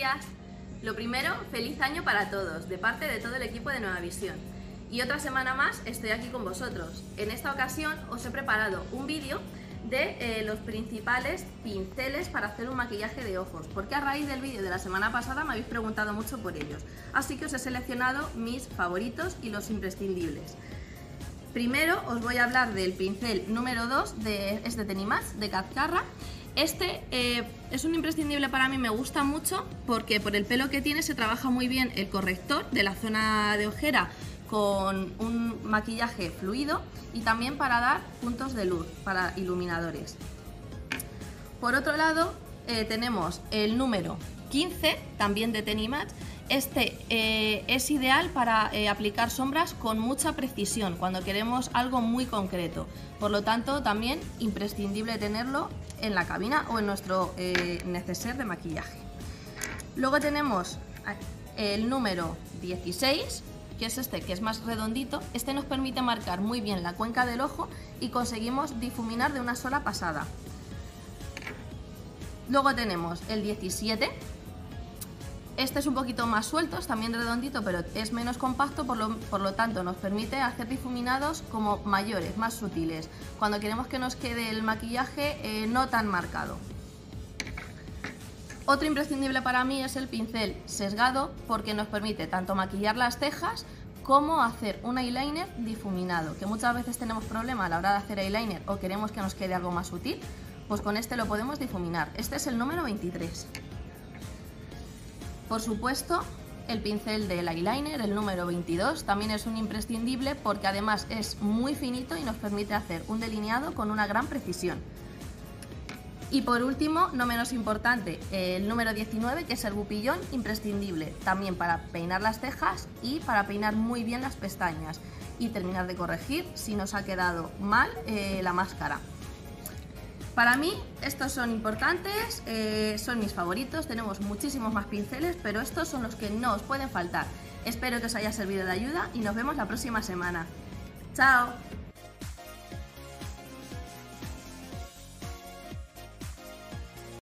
días. Lo primero, feliz año para todos, de parte de todo el equipo de Nueva Visión. Y otra semana más estoy aquí con vosotros. En esta ocasión os he preparado un vídeo de los principales pinceles para hacer un maquillaje de ojos, porque a raíz del vídeo de la semana pasada me habéis preguntado mucho por ellos. Así que os he seleccionado mis favoritos y los imprescindibles. Primero os voy a hablar del pincel número 2, es de Tenimax, de Cazcarra. Este es un imprescindible para mí, me gusta mucho porque por el pelo que tiene se trabaja muy bien el corrector de la zona de ojera con un maquillaje fluido y también para dar puntos de luz, para iluminadores. Por otro lado tenemos el número 15, también de Tenimax. Este es ideal para aplicar sombras con mucha precisión, cuando queremos algo muy concreto. Por lo tanto, también imprescindible tenerlo en la cabina o en nuestro neceser de maquillaje. Luego tenemos el número 16, que es este, que es más redondito. Este nos permite marcar muy bien la cuenca del ojo y conseguimos difuminar de una sola pasada. Luego tenemos el 17. Este es un poquito más suelto, es también redondito, pero es menos compacto, por lo tanto nos permite hacer difuminados como mayores, más sutiles, cuando queremos que nos quede el maquillaje no tan marcado. Otro imprescindible para mí es el pincel sesgado, porque nos permite tanto maquillar las cejas como hacer un eyeliner difuminado, que muchas veces tenemos problema a la hora de hacer eyeliner o queremos que nos quede algo más sutil, pues con este lo podemos difuminar. Este es el número 23. Por supuesto, el pincel del eyeliner, el número 22, también es un imprescindible porque además es muy finito y nos permite hacer un delineado con una gran precisión. Y por último, no menos importante, el número 19, que es el bupillón, imprescindible también para peinar las cejas y para peinar muy bien las pestañas y terminar de corregir si nos ha quedado mal la máscara. Para mí estos son importantes, son mis favoritos, tenemos muchísimos más pinceles, pero estos son los que no os pueden faltar. Espero que os haya servido de ayuda y nos vemos la próxima semana. ¡Chao!